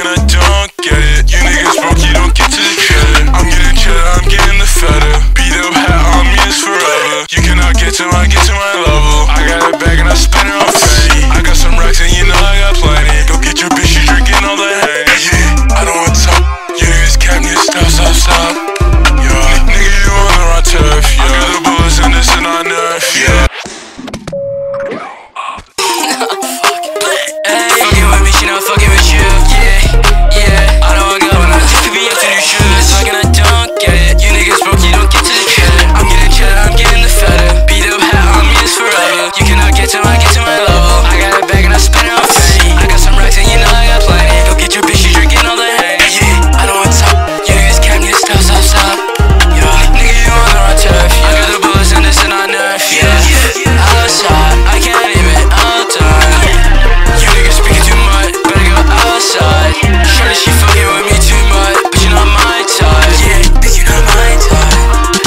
and I don't get it. You niggas broke, you don't get to the credit. I'm getting cheddar, I'm getting the feta. Beat up hat on me is forever. You cannot get to my level. I got a bag and I spend it on Fetty. I got some racks and you know I got plenty. Go get your bitch, you drinking all the Henny. Yeah, I don't want talk. You niggas cap me, stop. Yeah, nigga, you on the wrong turf. Yeah, I got the bullets in this and I nerf. Yeah. Fucking with me, she not fucking with you. Yeah. I don't wanna go when I could be up to new shoes. Fucking I don't get it. You niggas broke, you don't get to the credit. I'm getting cheddar, I'm getting the feta. Beat up hat on me is forever. You cannot get to my level. I got a bag and I spend it on Fetty. I got some racks and you know I got plenty. Go get your bitch, you drinking all the Henny. Yeah, I don't wanna talk. You niggas cap me, stop. Yo, nigga, you on the wrong turf. I got the bullets in this and I nerf. Yeah, outside, I can't even outdone. You niggas speaking too much, better go outside. Shorty, she fucking with me too much, but you not my type. Yeah, bitch, you not my type.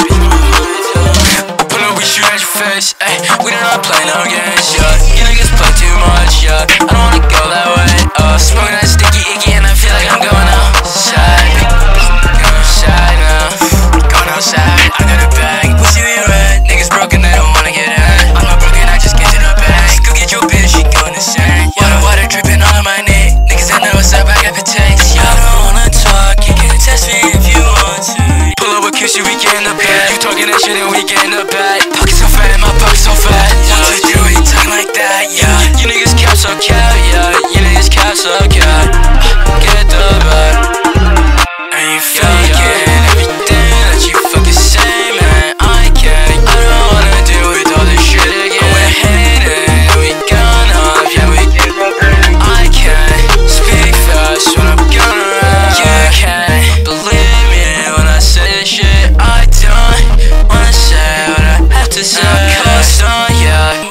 I pull up, we shoot at your face. Ay, we do not play no games, yeah. You niggas play too much, yeah. I don't wanna go that way. Smoking that sticky icky and I feel like I'm going outside. Going outside now. Going outside. I got a bag. We see me red. Niggas broken, they don't wanna get in. I'm not broken, I just get to the bag. Go get your bitch, she going insane. Water dripping on my neck. Niggas that know what's up, I got the text. Yeah, I don't wanna talk. You can test me if you want to. Pull up with QC, we get in the bag. You talking that shit and we get in the bag. Pocket so fat, my pocket so fat. 1, 2, 3, talking like that. Yeah, you niggas cap so cap. Yeah, you niggas cap so cap. Get the bag. And you faking everything that you fucking say, man. I don't wanna deal with all this shit again. We're hating, we gone off, yeah, we get the bag. I can't speak fast when I'm gone around. You can't believe me when I say this shit. I don't wanna say what I have to say. I'm cussed on, yeah.